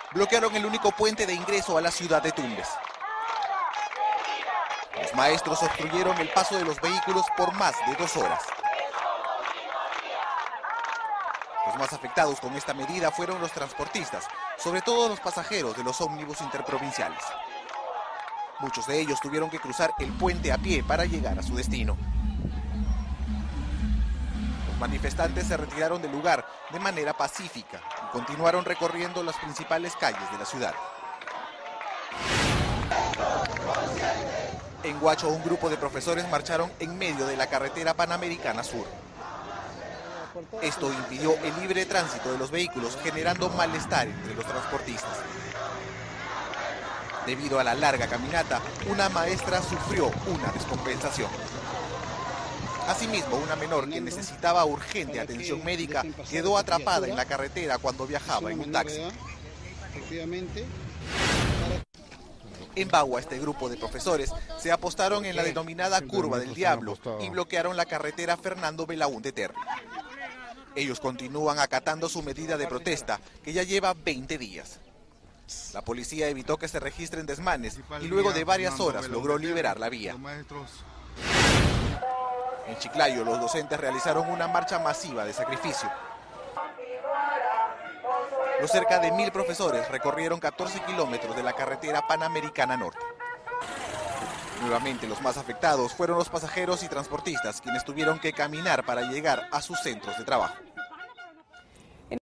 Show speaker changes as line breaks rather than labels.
bloquearon el único puente de ingreso a la ciudad de Tumbes. Los maestros obstruyeron el paso de los vehículos por más de 2 horas. Los más afectados con esta medida fueron los transportistas, sobre todo los pasajeros de los ómnibus interprovinciales. Muchos de ellos tuvieron que cruzar el puente a pie para llegar a su destino. Los manifestantes se retiraron del lugar de manera pacífica y continuaron recorriendo las principales calles de la ciudad. En Huacho, un grupo de profesores marcharon en medio de la carretera Panamericana Sur. Esto impidió el libre tránsito de los vehículos, generando malestar entre los transportistas. Debido a la larga caminata, una maestra sufrió una descompensación. Asimismo, una menor que necesitaba urgente atención médica quedó atrapada en la carretera cuando viajaba en un taxi. En Bagua, este grupo de profesores se apostaron en la denominada Curva del Diablo y bloquearon la carretera Fernando Belaúnde Terry. Ellos continúan acatando su medida de protesta, que ya lleva 20 días. La policía evitó que se registren desmanes y luego de varias horas logró liberar la vía. En Chiclayo, los docentes realizaron una marcha masiva de sacrificio. Los cerca de 1000 profesores recorrieron 14 kilómetros de la carretera Panamericana Norte. Nuevamente, los más afectados fueron los pasajeros y transportistas, quienes tuvieron que caminar para llegar a sus centros de trabajo.